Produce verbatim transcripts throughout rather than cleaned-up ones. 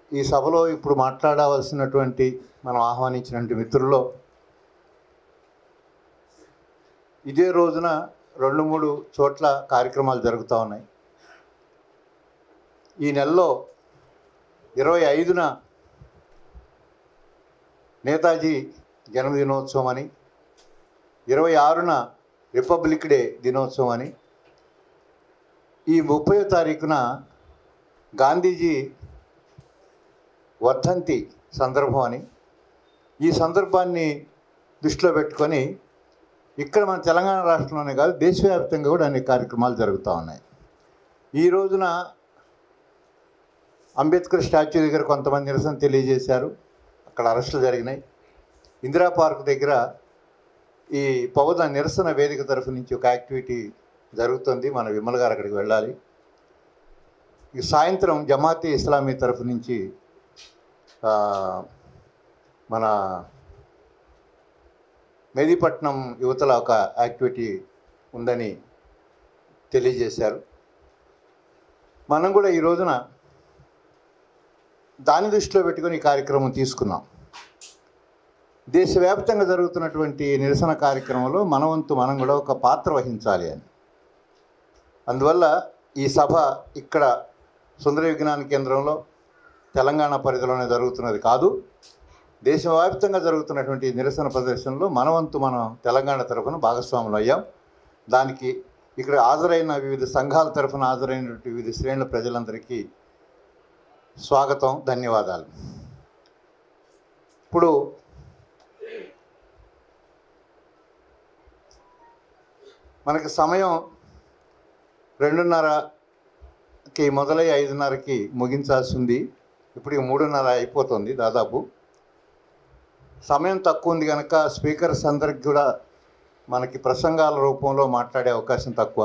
ఈ సభలో ఇప్పుడు మాట్లాడవలసినటువంటి మనం ఆహ్వానించినటువంటి మిత్రుల్లో ఇదే రోజున రెండు మూడు చోట్ల కార్యక్రమాలు జరుగుతూ ఉన్నాయి. ఈ నెలలో ఇరవై ఐదున నేతాజీ జన్మదినోత్సవం అని, ఇరవై ఆరున రిపబ్లిక్ డే దినోత్సవం అని, ఈ ముప్పై తారీఖున గాంధీజీ వర్ధంతి సందర్భం అని, ఈ సందర్భాన్ని దృష్టిలో పెట్టుకొని ఇక్కడ మన తెలంగాణ రాష్ట్రంలోనే కాదు దేశవ్యాప్తంగా కూడా అనేక కార్యక్రమాలు జరుగుతూ ఉన్నాయి. ఈ రోజున అంబేద్కర్ స్టాచ్యూ దగ్గర కొంతమంది నిరసన తెలియజేశారు, అక్కడ అరెస్టులు జరిగినాయి. ఇందిరా పార్క్ దగ్గర ఈ పౌర నిరసన వేదిక తరఫు నుంచి ఒక యాక్టివిటీ జరుగుతుంది, మన విమల్ గారు అక్కడికి వెళ్ళాలి. ఈ సాయంత్రం జమాతే ఇస్లామీ తరఫు నుంచి మన మెహదీపట్నం యువతల ఒక యాక్టివిటీ ఉందని తెలియజేశారు. మనం కూడా ఈ రోజున దాని దృష్టిలో పెట్టుకొని ఈ కార్యక్రమం తీసుకున్నాం. దేశవ్యాప్తంగా జరుగుతున్నటువంటి నిరసన కార్యక్రమంలో మన వంతు మనం కూడా ఒక పాత్ర వహించాలి అని. అందువల్ల ఈ సభ ఇక్కడ సుందర విజ్ఞాన కేంద్రంలో తెలంగాణ పరిధిలోనే జరుగుతున్నది కాదు, దేశవ్యాప్తంగా జరుగుతున్నటువంటి నిరసన ప్రదర్శనలో మన వంతు మనం తెలంగాణ తరఫున భాగస్వాములు అయ్యాం. దానికి ఇక్కడ హాజరైన వివిధ సంఘాల తరఫున హాజరైనటువంటి వివిధ శ్రేణుల ప్రజలందరికీ స్వాగతం, ధన్యవాదాలు. ఇప్పుడు మనకి సమయం రెండున్నరకి మొదలై ఐదున్నరకి ముగించాల్సి ఉంది. ఇప్పుడు మూడున్నర అయిపోతుంది దాదాపు. సమయం తక్కువ ఉంది కనుక స్పీకర్స్ అందరికి కూడా మనకి ప్రసంగాల రూపంలో మాట్లాడే అవకాశం తక్కువ.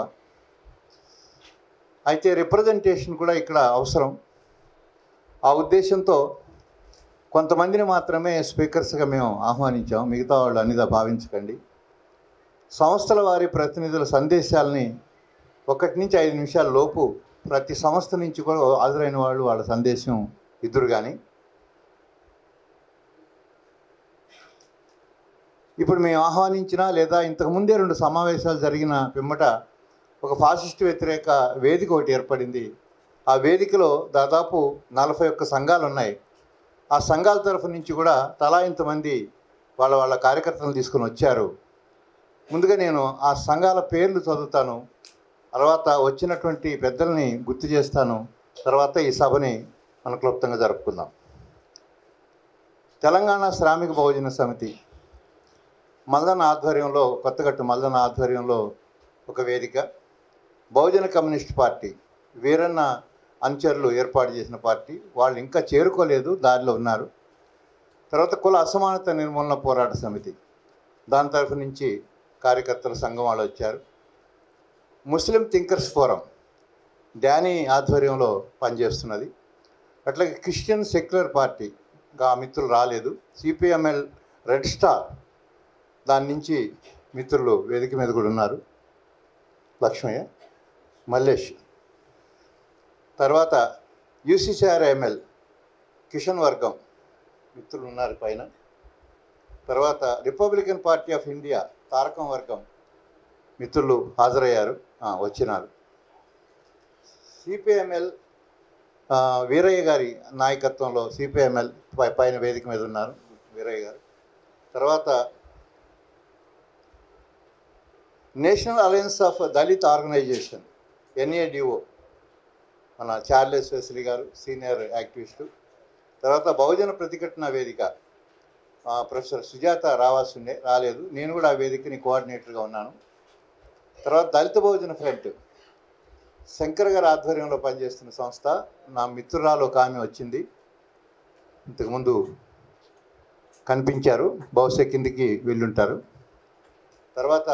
అయితే రిప్రజెంటేషన్ కూడా ఇక్కడ అవసరం. ఆ ఉద్దేశంతో కొంతమందిని మాత్రమే స్పీకర్స్గా మేము ఆహ్వానించాం, మిగతా వాళ్ళు అనిదా భావించకండి. సంస్థల వారి ప్రతినిధుల సందేశాలని ఒకటి నుంచి ఐదు నిమిషాల లోపు ప్రతి సంస్థ నుంచి కూడా హాజరైన వాళ్ళు వాళ్ళ సందేశం ఇద్దరు. కానీ ఇప్పుడు మేము ఆహ్వానించిన లేదా ఇంతకుముందే రెండు సమావేశాలు జరిగిన పిమ్మట ఒక ఫాసిస్ట్ వ్యతిరేక వేదిక ఒకటి ఏర్పడింది. ఆ వేదికలో దాదాపు నలభై ఒక్క సంఘాలు ఉన్నాయి. ఆ సంఘాల తరఫు నుంచి కూడా తలా ఇంతమంది వాళ్ళ వాళ్ళ కార్యకర్తలను తీసుకొని వచ్చారు. ముందుగా నేను ఆ సంఘాల పేర్లు చదువుతాను, తర్వాత వచ్చినటువంటి పెద్దల్ని గుర్తు చేస్తాను, తర్వాత ఈ సభని మన క్లుప్తంగా జరుపుకుందాం. తెలంగాణ శ్రామిక బహుజన సమితి మల్దన ఆధ్వర్యంలో, కొత్తగట్టు మల్దన ఆధ్వర్యంలో ఒక వేదిక. బహుజన కమ్యూనిస్ట్ పార్టీ వీరన్న అనుచరులు ఏర్పాటు చేసిన పార్టీ, వాళ్ళు ఇంకా చేరుకోలేదు, దారిలో ఉన్నారు. తర్వాత కుల అసమానత నిర్మూలన పోరాట సమితి, దాని తరఫు నుంచి కార్యకర్తల సంఘం వాళ్ళు వచ్చారు. ముస్లిం థింకర్స్ ఫోరం డానీ ఆధ్వర్యంలో పనిచేస్తున్నది. అట్లాగే క్రిస్టియన్ సెక్యులర్ పార్టీ గా మిత్రులు రాలేదు. సిపిఎంఎల్ రెడ్ స్టార్ దాని నుంచి మిత్రులు వేదిక మీద కూడా ఉన్నారు, లక్ష్మయ్య, మల్లేష్. తర్వాత యూసీసీఆర్ఎంఎల్ కిషన్ వర్గం మిత్రులు ఉన్నారు పైన. తర్వాత Republican party of India Tarakam వర్గం మిత్రులు హాజరయ్యారు, వచ్చినారు. సిపిఎంఎల్ వీరయ్య గారి నాయకత్వంలో సిపిఎంఎల్ పైన వేదిక మీద ఉన్నారు వీరయ్య గారు. తర్వాత national alliance of Dalit organisation NADO మన Charles Wesley garu, senior activist. తర్వాత బహుజన ప్రతిఘటన వేదిక ప్రొఫెసర్ సుజాత రావాల్సిండే, రాలేదు. నేను కూడా ఆ వేదికని కోఆర్డినేటర్గా ఉన్నాను. తర్వాత దళిత బహుజన ఫ్రంట్ శంకర్ గారి ఆధ్వర్యంలో పనిచేస్తున్న సంస్థ, నా మిత్రురాలు ఒక ఆమె వచ్చింది, ఇంతకుముందు కనిపించారు, బహుశా కిందికి వెళ్ళుంటారు. తర్వాత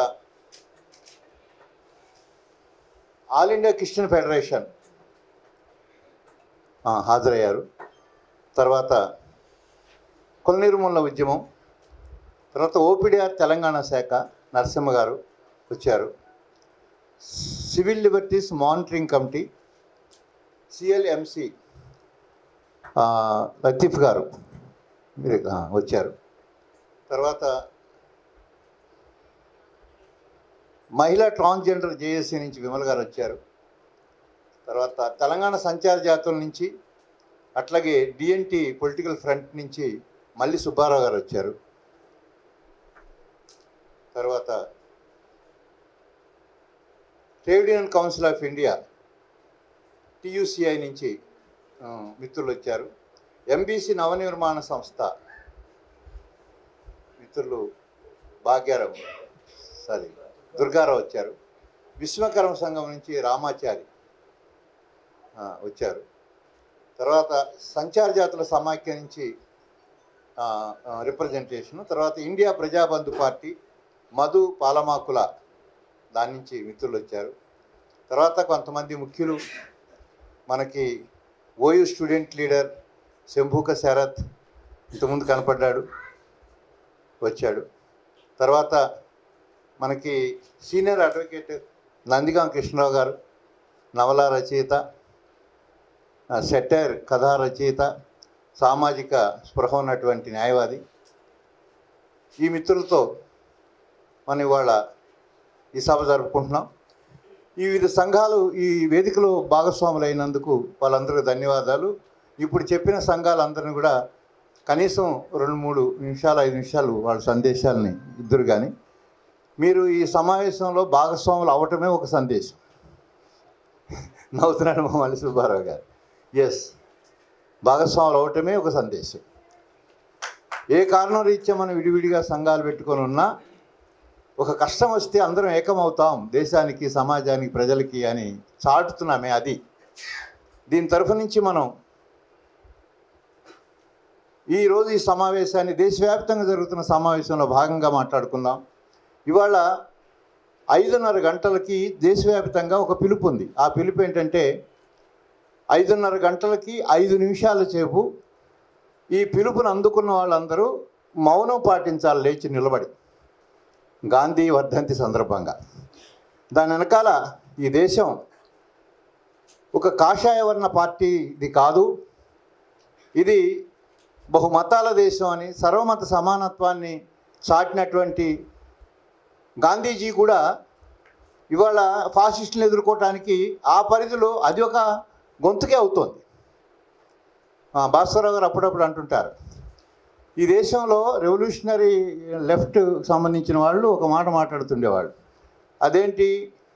ఆల్ ఇండియా క్రిస్టియన్ ఫెడరేషన్ హాజరయ్యారు. తర్వాత కుల నిర్మూలన ఉద్యమం, తర్వాత ఓపీడీఆర్ తెలంగాణ శాఖ నరసింహ గారు వచ్చారు. Civil liberties monitoring committee CLMC Latif garu మీరు వచ్చారు. తర్వాత మహిళా ట్రాన్స్జెండర్ జేఏసీ నుంచి విమల్ గారు వచ్చారు. తర్వాత తెలంగాణ సంచార జాతుల నుంచి, అట్లాగే డిఎన్టీ పొలిటికల్ ఫ్రంట్ నుంచి మల్లి సుబ్బారావు గారు వచ్చారు. తర్వాత trade union council of India TUCI నుంచి మిత్రులు వచ్చారు. ఎంబీసీ నవనిర్మాణ సంస్థ మిత్రులు భాగ్యారావు సారీ దుర్గారావు వచ్చారు. విశ్వకర్మ సంఘం నుంచి రామాచారి వచ్చారు. తర్వాత సంచార జాతుల సమాఖ్య నుంచి రిప్రజెంటేషను. తర్వాత ఇండియా ప్రజాబంధు పార్టీ మధు పాలమాకుల దాని నుంచి మిత్రులు వచ్చారు. తర్వాత కొంతమంది ముఖ్యులు మనకి OU student leader Shambuka Sharath ఇంతకుముందు కనపడ్డాడు, వచ్చాడు. తర్వాత మనకి సీనియర్ అడ్వకేట్ నందిగాం కృష్ణరావు గారు, నవల రచయిత, సెటైర్ కథా రచయిత, సామాజిక స్పృహ ఉన్నటువంటి న్యాయవాది. ఈ మిత్రులతో మనం ఇవాళ ఈ సభ జరుపుకుంటున్నాం. ఈ వివిధ సంఘాలు ఈ వేదికలో భాగస్వాములైనందుకు వాళ్ళందరికీ ధన్యవాదాలు. ఇప్పుడు చెప్పిన సంఘాలందరినీ కూడా కనీసం రెండు మూడు నిమిషాలు ఐదు నిమిషాలు వాళ్ళ సందేశాలని ఇద్దరు కానీ మీరు ఈ సమావేశంలో భాగస్వాములు అవటమే ఒక సందేశం. నవ్వుతున్నాడు మా మల్లి సుబ్బారావు గారు. ఎస్, భాగస్వాములు అవటమే ఒక సందేశం. ఏ కారణం రీత్యా మనం విడివిడిగా సంఘాలు పెట్టుకొని ఉన్నా ఒక కష్టం వస్తే అందరం ఏకమవుతాం దేశానికి, సమాజానికి, ప్రజలకి అని చాటుతున్నామే అది. దీని తరఫు నుంచి మనం ఈరోజు ఈ సమావేశాన్ని దేశవ్యాప్తంగా జరుగుతున్న సమావేశంలో భాగంగా మాట్లాడుకుందాం. ఇవాళ ఐదున్నర గంటలకి దేశవ్యాప్తంగా ఒక పిలుపు ఉంది. ఆ పిలుపు ఏంటంటే ఐదున్నర గంటలకి ఐదు నిమిషాల సేపు ఈ పిలుపును అందుకున్న వాళ్ళందరూ మౌనం పాటించాలి లేచి నిలబడి, గాంధీ వర్ధంతి సందర్భంగా. దాని వెనకాల ఈ దేశం ఒక కాషాయ వర్ణ పార్టీ ఇది కాదు, ఇది బహుమతాల దేశం అని సర్వమత సమానత్వాన్ని చాటినటువంటి గాంధీజీ కూడా ఇవాళ ఫాసిస్టులను ఎదుర్కోవటానికి ఆ పరిధిలో అది ఒక గొంతుకే అవుతోంది. భాస్కరరావు గారు అప్పుడప్పుడు అంటుంటారు, ఈ దేశంలో రెవల్యూషనరీ లెఫ్ట్ సంబంధించిన వాళ్ళు ఒక మాట మాట్లాడుతుండేవాళ్ళు. అదేంటి,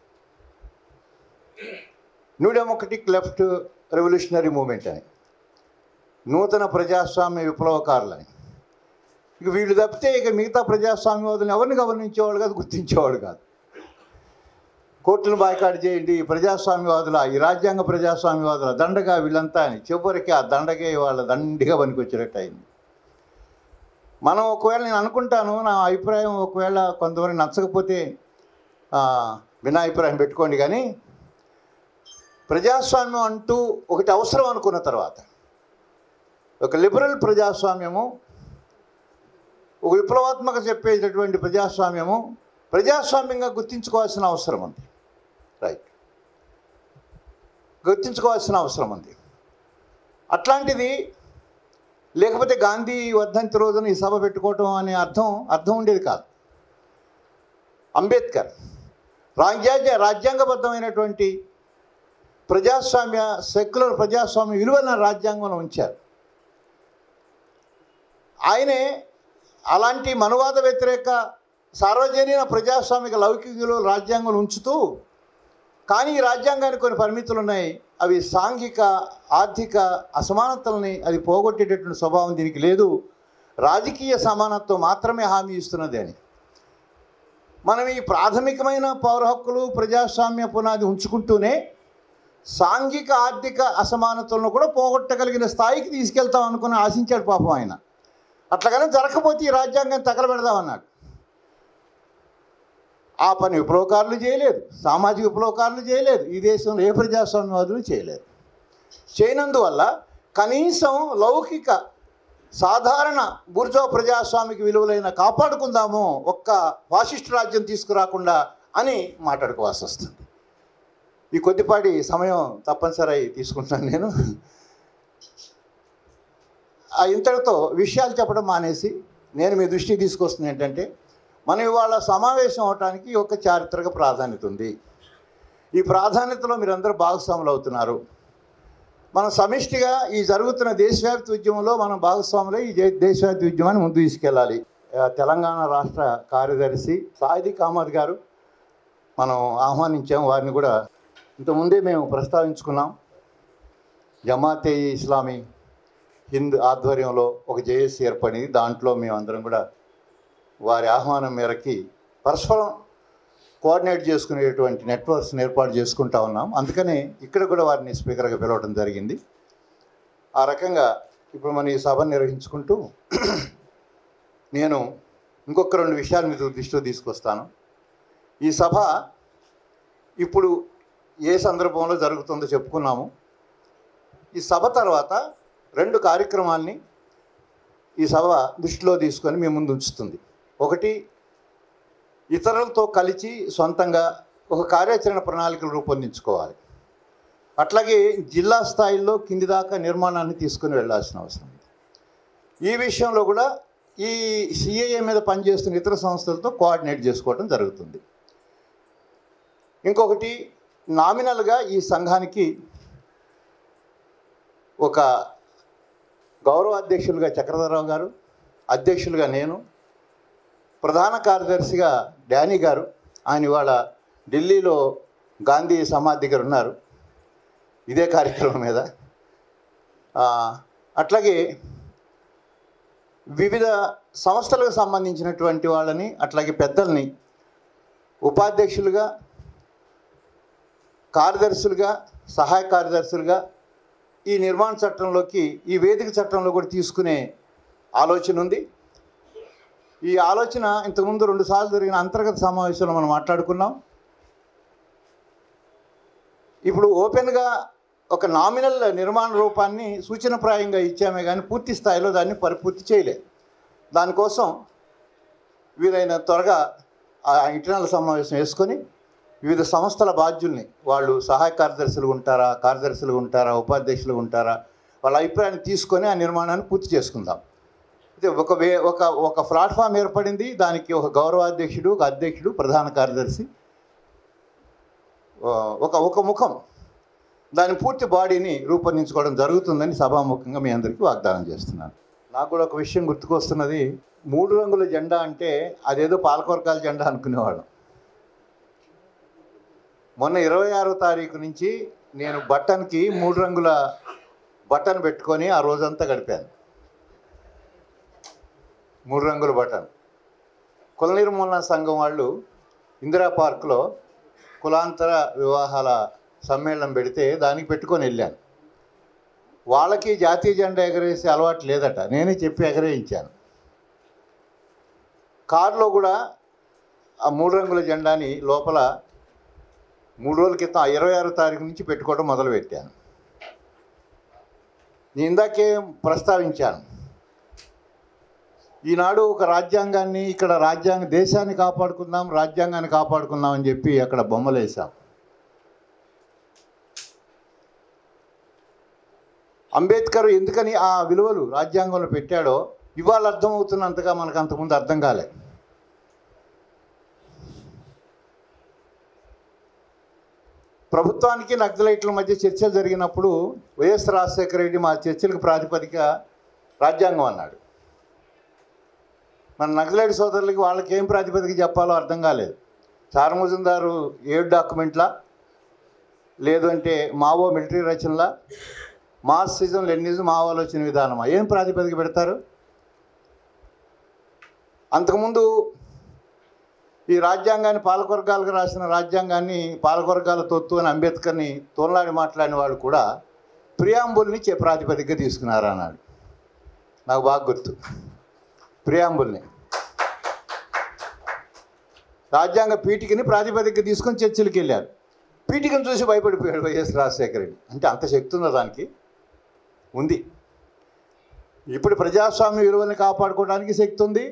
new democratic left revolutionary movement అని, నూతన ప్రజాస్వామ్య విప్లవకారులని. ఇక వీళ్ళు తప్పితే ఇక మిగతా ప్రజాస్వామ్యవాదులను ఎవరిని గమనించేవాడు కాదు, గుర్తించేవాడు కాదు. కోర్టును బాయ్కాట్ చేయండి, ప్రజాస్వామ్యవాదుల, ఈ రాజ్యాంగ ప్రజాస్వామ్యవాదుల దండగా వీళ్ళంతా అని చివరికి ఆ దండగే వాళ్ళ దండిగా పనికొచ్చినట్టు అయింది. మనం ఒకవేళ నేను అనుకుంటాను, నా అభిప్రాయం ఒకవేళ కొంతవరకు నచ్చకపోతే వినా అభిప్రాయం పెట్టుకోండి, కానీ ప్రజాస్వామ్యం అంటూ ఒకటి అవసరం అనుకున్న తర్వాత ఒక లిబరల్ ప్రజాస్వామ్యము, ఒక విప్లవాత్మక చెప్పేటటువంటి ప్రజాస్వామ్యము ప్రజాస్వామ్యంగా గుర్తించుకోవాల్సిన అవసరం ఉంది. రైట్, గుర్తించుకోవాల్సిన అవసరం ఉంది. అట్లాంటిది లేకపోతే గాంధీ వర్ధంతి రోజున ఈ సభ పెట్టుకోవటం అనే అర్థం అర్థం ఉండేది కాదు. అంబేద్కర్ రాజ్యాంగ రాజ్యాంగబద్ధమైనటువంటి ప్రజాస్వామ్య సెక్యులర్ ప్రజాస్వామ్య విలువలను రాజ్యాంగంలో ఉంచారు. ఆయనే అలాంటి మనువాద వ్యతిరేక సార్వజనీన ప్రజాస్వామిక లౌకిక విలువలు రాజ్యాంగంలో ఉంచుతూ, కానీ ఈ రాజ్యాంగానికి కొన్ని పరిమితులు ఉన్నాయి. అవి సాంఘిక ఆర్థిక అసమానతల్ని అది పోగొట్టేటటువంటి స్వభావం దీనికి లేదు, రాజకీయ సమానత్వం మాత్రమే హామీ ఇస్తున్నది అని. మనం ఈ ప్రాథమికమైన పౌర హక్కులు ప్రజాస్వామ్య పునాది ఉంచుకుంటూనే సాంఘిక ఆర్థిక అసమానతలను కూడా పోగొట్టగలిగిన స్థాయికి తీసుకెళ్తాం అనుకుని ఆశించాడు పాపం ఆయన. అట్లాగనే జరగకపోతే ఈ రాజ్యాంగాన్ని తగలబెడదామన్నాడు. ఆ పని విప్లవకారులు చేయలేదు, సామాజిక విప్లవకారులు చేయలేదు, ఈ దేశంలో ఏ ప్రజాస్వామ్యవాదులు చేయలేదు. చేయనందువల్ల కనీసం లౌకిక సాధారణ బూర్జువా ప్రజాస్వామిక విలువలైన కాపాడుకుందాము, ఒక్క ఫాసిస్ట్ రాజ్యం తీసుకురాకుండా అని మాట్లాడుకోవాల్సి వస్తుంది. ఈ కొద్దిపాటి సమయం తప్పనిసరి తీసుకుంటున్నాను నేను. ఆ ఇంతటితో విషయాలు చెప్పడం మానేసి నేను మీ దృష్టికి తీసుకొస్తుంది ఏంటంటే, మనం ఇవాళ సమావేశం అవడానికి ఒక చారిత్రక ప్రాధాన్యత ఉంది. ఈ ప్రాధాన్యతలో మీరందరూ భాగస్వాములు అవుతున్నారు. మనం సమిష్టిగా ఈ జరుగుతున్న దేశవ్యాప్త ఉద్యమంలో మనం భాగస్వాములై ఈ దేశవ్యాప్త ఉద్యమాన్ని ముందు తీసుకెళ్ళాలి. తెలంగాణ రాష్ట్ర కార్యదర్శి సాయిదీక్ అహ్మద్ గారు మనం ఆహ్వానించాం. వారిని కూడా ఇంతకుముందే మేము ప్రస్తావించుకున్నాం. జమాతే ఇస్లామీ హింద్ ఆధ్వర్యంలో ఒక జేఏసీ ఏర్పడింది. దాంట్లో మేమందరం కూడా వారి ఆహ్వానం మేరకి పరస్పరం కోఆర్డినేట్ చేసుకునేటువంటి నెట్వర్క్స్ని ఏర్పాటు చేసుకుంటా ఉన్నాం. అందుకనే ఇక్కడ కూడా వారిని స్పీకర్గా పిలవడం జరిగింది. ఆ రకంగా ఇప్పుడు మనం ఈ సభను నిర్వహించుకుంటూ నేను ఇంకొక రెండు విషయాలు మీద దృష్టిలో తీసుకొస్తాను. ఈ సభ ఇప్పుడు ఏ సందర్భంలో జరుగుతుందో చెప్పుకున్నాము. ఈ సభ తర్వాత రెండు కార్యక్రమాల్ని ఈ సభ దృష్టిలో తీసుకొని మీ ముందు ఉంచుతుంది. ఒకటి, ఇతరులతో కలిసి సొంతంగా ఒక కార్యాచరణ ప్రణాళికలు రూపొందించుకోవాలి. అట్లాగే జిల్లా స్థాయిలో కింది దాకా నిర్మాణాన్ని తీసుకుని వెళ్ళాల్సిన అవసరం ఉంది. ఈ విషయంలో కూడా ఈ సిఏఏ మీద పనిచేస్తున్న ఇతర సంస్థలతో కోఆర్డినేట్ చేసుకోవడం జరుగుతుంది. ఇంకొకటి, నామినల్గా ఈ సంఘానికి ఒక గౌరవ అధ్యక్షులుగా చక్రధరరావు గారు, అధ్యక్షులుగా నేను, ప్రధాన కార్యదర్శిగా డానీ గారు, ఆయన ఇవాళ ఢిల్లీలో గాంధీ సమాధి దగ్గర ఉన్నారు ఇదే కార్యక్రమం మీద. అట్లాగే వివిధ సంస్థలకు సంబంధించినటువంటి వాళ్ళని, అట్లాగే పెద్దల్ని ఉపాధ్యక్షులుగా, కార్యదర్శులుగా, సహాయ కార్యదర్శులుగా ఈ నిర్మాణ చట్టంలోకి, ఈ వేదిక చట్టంలో కూడా తీసుకునే ఆలోచన ఉంది. ఈ ఆలోచన ఇంతకుముందు రెండుసార్లు జరిగిన అంతర్గత సమావేశంలో మనం మాట్లాడుకున్నాం. ఇప్పుడు ఓపెన్గా ఒక నామినల్ నిర్మాణ రూపాన్ని సూచనప్రాయంగా ఇచ్చామే కానీ పూర్తి స్థాయిలో దాన్ని పరిపూర్తి చేయలేదు. దానికోసం వీలైన త్వరగా ఆ ఇంటర్నల్ సమావేశం వేసుకొని వివిధ సంస్థల బాధ్యుల్ని, వాళ్ళు సహాయ కార్యదర్శులు ఉంటారా, కార్యదర్శులు ఉంటారా, ఉపాధ్యక్షులు ఉంటారా, వాళ్ళ అభిప్రాయాన్ని తీసుకొని ఆ నిర్మాణాన్ని పూర్తి చేసుకుందాం. అయితే ఒక వే ఒక ఒక ప్లాట్ఫామ్ ఏర్పడింది. దానికి ఒక గౌరవాధ్యక్షుడు, ఒక అధ్యక్షుడు, ప్రధాన కార్యదర్శి, ఒక ఒక ముఖం, దాని పూర్తి బాడీని రూపొందించుకోవడం జరుగుతుందని సభాముఖంగా మీ అందరికీ వాగ్దానం చేస్తున్నాను. నాకు కూడా ఒక విషయం గుర్తుకొస్తున్నది. మూడు రంగుల జెండా అంటే అదేదో పాలకొరకాల జెండా అనుకునేవాళ్ళం. మొన్న ఇరవై ఆరో తారీఖు నుంచి నేను బటన్కి మూడు రంగుల బటన్ పెట్టుకొని ఆ రోజంతా గడిపాను. మూడు రంగుల బటన్. కుల నిర్మూలన సంఘం వాళ్ళు ఇందిరా పార్క్లో కులాంతర వివాహాల సమ్మేళనం పెడితే దానికి పెట్టుకొని వెళ్ళాను. వాళ్ళకి జాతీయ జెండా ఎగరేసే అలవాటు లేదట, నేనే చెప్పి ఎగరేయించాను. కారులో కూడా ఆ మూడు రంగుల జెండాని లోపల మూడు రోజుల క్రితం ఇరవై ఆరో తారీఖు నుంచి పెట్టుకోవడం మొదలుపెట్టాను. నేను ఇందాకే ప్రస్తావించాను, ఈనాడు ఒక రాజ్యాంగాన్ని, ఇక్కడ రాజ్యాంగ దేశాన్ని కాపాడుకుందాం, రాజ్యాంగాన్ని కాపాడుకుందాం అని చెప్పి అక్కడ బొమ్మలు వేసాం. అంబేద్కర్ ఎందుకని ఆ విలువలు రాజ్యాంగంలో పెట్టాడో ఇవాళ అర్థమవుతున్నంతగా మనకు అంతకుముందు అర్థం కాలే. ప్రభుత్వానికి నక్సలైట్ల మధ్య చర్చలు జరిగినప్పుడు వైఎస్ రాజశేఖర రెడ్డి మా చర్చలకు ప్రాతిపదిక రాజ్యాంగం అన్నాడు. మన నక్సలైట్ సోదరులకి వాళ్ళకి ఏం ప్రాతిపదిక చెప్పాలో అర్థం కాలేదు. చారముజుందారు ఏడు డాక్యుమెంట్లా, లేదు అంటే మావో మిలిటరీ రచనలా, మార్క్సిజం లెనినిజం మావో ఆలోచన విధానమా, ఏం ప్రాతిపదిక పెడతారు? అంతకుముందు ఈ రాజ్యాంగాన్ని పాలకవర్గాలకు రాసిన రాజ్యాంగాన్ని పాలకవర్గాల తొత్తు అని అంబేద్కర్ని తోలాడి మాట్లాడిన వాళ్ళు కూడా ప్రియాంబుల్ని చే ప్రాతిపదికగా తీసుకున్నారు అన్నాడు. నాకు బాగా గుర్తు. ప్రియాంబుల్ని రాజ్యాంగ పీఠికని ప్రాతిపదికగా తీసుకొని చర్చలకు వెళ్ళారు. పీఠికను చూసి భయపడిపోయాడు వైఎస్ రాజశేఖర రెడ్డి. అంటే అంత శక్తి ఉందా దానికి? ఉంది. ఇప్పుడు ప్రజాస్వామ్య విలువల్ని కాపాడుకోవడానికి శక్తి ఉంది.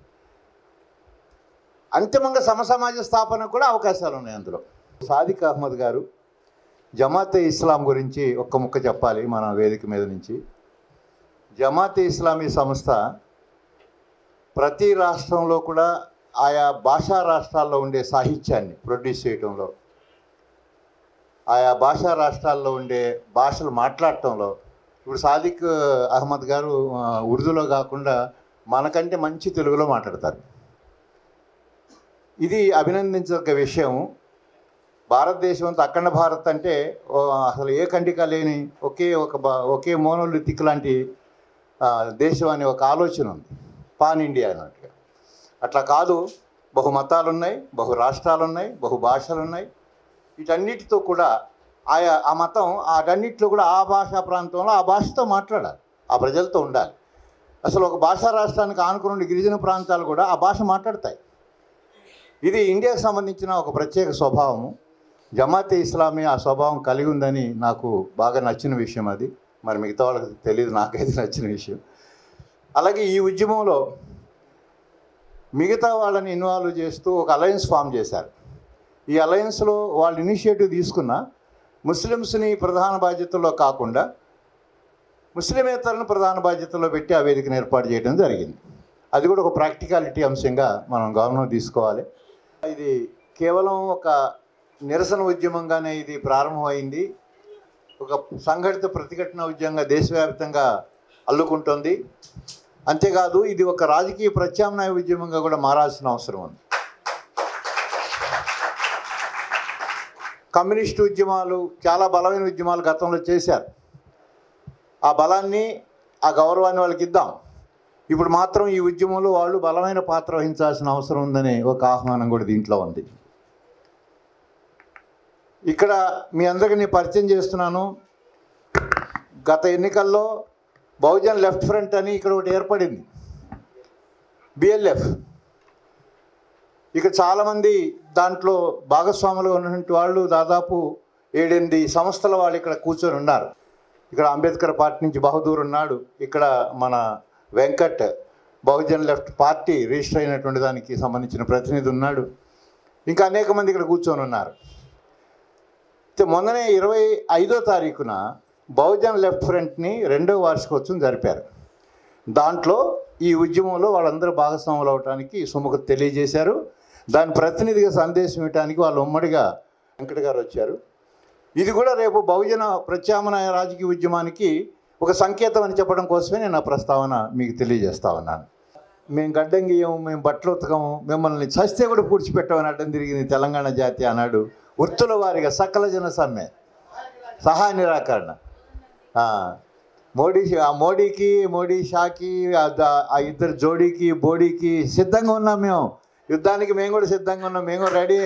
అంతిమంగా సమసమాజ స్థాపనకు కూడా అవకాశాలు ఉన్నాయి అందులో. సాదిక్ అహ్మద్ గారు జమాతే ఇస్లాం గురించి ఒక్క ముక్క చెప్పాలి మన వేదిక మీద నుంచి. జమాతే ఇస్లామీ సంస్థ ప్రతి రాష్ట్రంలో కూడా ఆయా భాషా రాష్ట్రాల్లో ఉండే సాహిత్యాన్ని ప్రొడ్యూస్ చేయడంలో, ఆయా భాషా రాష్ట్రాల్లో ఉండే భాషలు మాట్లాడటంలో, ఇప్పుడు సాదిక్ అహ్మద్ గారు ఉర్దూలో కాకుండా మనకంటే మంచి తెలుగులో మాట్లాడతారు. ఇది అభినందించదగ్గ విషయం. భారతదేశం అంతా అఖండ భారత్ అంటే అసలు ఏ ఖండిక లేని ఒకే ఒక ఒకే మోనోలిథిక్ లాంటి దేశం అనే ఒక ఆలోచన ఉంది, పాన్ ఇండియా అన్నట్టుగా. అట్లా కాదు, బహు మతాలు ఉన్నాయి, బహు రాష్ట్రాలు ఉన్నాయి, బహు భాషలు ఉన్నాయి. వీటన్నిటితో కూడా ఆయా ఆ మతం వాటన్నిటిలో కూడా ఆ భాషా ప్రాంతంలో ఆ భాషతో మాట్లాడాలి, ఆ ప్రజలతో ఉండాలి. అసలు ఒక భాషా రాష్ట్రానికి ఆనుకుని గిరిజన ప్రాంతాలు కూడా ఆ భాష మాట్లాడతాయి. ఇది ఇండియాకు సంబంధించిన ఒక ప్రత్యేక స్వభావము. జమాతే ఇస్లామీ ఆ స్వభావం కలిగి ఉందని నాకు బాగా నచ్చిన విషయం. అది మరి మిగతా వాళ్ళకి తెలియదు, నాకైతే నచ్చిన విషయం. అలాగే ఈ ఉద్యమంలో మిగతా వాళ్ళని ఇన్వాల్వ్ చేస్తూ ఒక అలయన్స్ ఫామ్ చేశారు. ఈ అలయన్స్లో వాళ్ళు ఇనిషియేటివ్ తీసుకున్న ముస్లిమ్స్ని ప్రధాన బాధ్యతల్లో కాకుండా ముస్లిమేతరులను ప్రధాన బాధ్యతల్లో పెట్టి ఆ వేదికను ఏర్పాటు చేయడం జరిగింది. అది కూడా ఒక ప్రాక్టికాలిటీ అంశంగా మనం గమనం తీసుకోవాలి. ఇది కేవలం ఒక నిరసన ఉద్యమంగానే ఇది ప్రారంభమైంది. ఒక సంఘటిత ప్రతిఘటన ఉద్యమంగా దేశవ్యాప్తంగా అల్లుకుంటుంది. అంతేకాదు ఇది ఒక రాజకీయ ప్రత్యామ్నాయ ఉద్యమంగా కూడా మారాల్సిన అవసరం ఉంది. కమ్యూనిస్టు ఉద్యమాలు చాలా బలమైన ఉద్యమాలు గతంలో చేశారు. ఆ బలాన్ని ఆ గౌరవాన్ని వాళ్ళకి ఇద్దాం. ఇప్పుడు మాత్రం ఈ ఉద్యమంలో వాళ్ళు బలమైన పాత్ర వహించాల్సిన అవసరం ఉందనే ఒక ఆహ్వానం కూడా దీంట్లో ఉంది. ఇక్కడ మీ అందరికీ నేను పరిచయం చేస్తున్నాను. గత ఎన్నికల్లో బహుజన్ లెఫ్ట్ ఫ్రంట్ అని ఇక్కడ ఒకటి ఏర్పడింది, బిఎల్ఎఫ్. ఇక్కడ చాలామంది దాంట్లో భాగస్వాములుగా ఉన్నటువంటి వాళ్ళు దాదాపు ఏడెనిమిది సంస్థల వాళ్ళు ఇక్కడ కూర్చొని ఉన్నారు. ఇక్కడ అంబేద్కర్ పార్టీ నుంచి బహదూర్ ఉన్నాడు, ఇక్కడ మన Venkat Bahujan left party register అయినటువంటి దానికి సంబంధించిన ప్రతినిధి ఉన్నాడు, ఇంకా అనేక మంది ఇక్కడ కూర్చొని ఉన్నారు. మొన్ననే ఇరవై ఐదో తారీఖున బహుజన్ లెఫ్ట్ ఫ్రంట్ని రెండవ వార్షికోత్సవం జరిపారు. దాంట్లో ఈ ఉద్యమంలో వాళ్ళందరూ భాగస్వాములు అవడానికి సుముఖత తెలియజేశారు. దాని ప్రతినిధిగా సందేశం ఇవ్వడానికి వాళ్ళు ఉమ్మడిగా వెంకట గారు వచ్చారు. ఇది కూడా రేపు బహుజన ప్రత్యామ్నాయ రాజకీయ ఉద్యమానికి ఒక సంకేతం అని చెప్పడం కోసమే నేను ఆ ప్రస్తావన మీకు తెలియజేస్తా ఉన్నాను. మేము గడ్డం గీయము, మేము బట్టలు ఉతకము, మిమ్మల్ని చస్తే కూడా పూడ్చిపెట్టమని అడ్డం తిరిగింది తెలంగాణ జాతి అన్నాడు. వృత్తుల వారిగా సకల జన సమ్మె, సహాయ నిరాకరణ. మోడీ ఆ మోడీకి మోడీ షాకి ఆ ఇద్దరు జోడీకి బోడీకి సిద్ధంగా ఉన్నాం. మేము యుద్ధానికి మేము కూడా సిద్ధంగా ఉన్నాం, మేము కూడా రెడీ.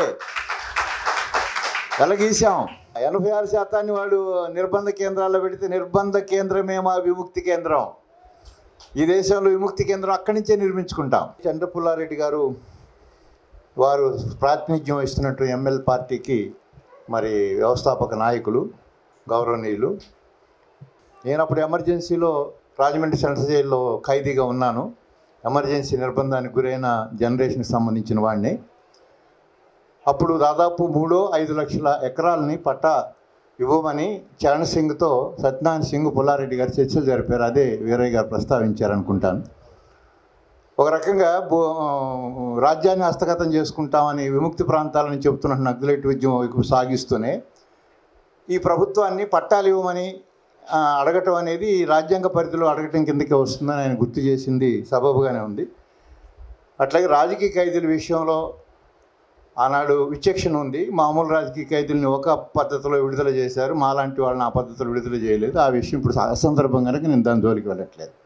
వెలగీసాం. ఎనభై ఆరు శాతాన్ని వాడు నిర్బంధ కేంద్రాల్లో పెడితే నిర్బంధ కేంద్రమే మా విముక్తి కేంద్రం. ఈ దేశంలో విముక్తి కేంద్రం అక్కడి నుంచే నిర్మించుకుంటాం. చంద్రపుల్లారెడ్డి గారు వారు ప్రాతినిధ్యం వహిస్తున్నట్టు ఎంఎల్ పార్టీకి మరి వ్యవస్థాపక నాయకులు గౌరవనీయులు. నేను అప్పుడు ఎమర్జెన్సీలో రాజమండ్రి సెంట్రల్ జైల్లో ఖైదీగా ఉన్నాను. ఎమర్జెన్సీ నిర్బంధానికి గురైన జనరేషన్కి సంబంధించిన వాడిని. అప్పుడు దాదాపు మూడో ఐదు లక్షల ఎకరాలని పట్టా ఇవ్వమని చరణ్ సింగ్తో సత్యనారాయణ సింగ్ పుల్లారెడ్డి గారు చర్చలు జరిపారు. అదే వీరయ్య గారు ప్రస్తావించారనుకుంటాను. ఒక రకంగా రాజ్యాన్ని హస్తగతం చేసుకుంటామని విముక్తి ప్రాంతాలని చెబుతున్న నక్సలైట్ ఉద్యమం వైపు సాగిస్తూనే ఈ ప్రభుత్వాన్ని పట్టాలు ఇవ్వమని అడగటం అనేది రాజ్యాంగ పరిధిలో అడగటం కిందకే వస్తుందని ఆయన గుర్తు చేసింది సబబుగానే ఉంది. అట్లాగే రాజకీయ ఖైదీల విషయంలో ఆనాడు విచక్షణ ఉంది. మామూలు రాజకీయ ఖైదీలను ఒక పద్ధతిలో విడుదల చేశారు, మాలాంటి వాళ్ళని ఆ పద్ధతిలో విడుదల చేయలేదు. ఆ విషయం ఇప్పుడు సందర్భం కనుక నేను దాని జోలికి వెళ్ళట్లేదు.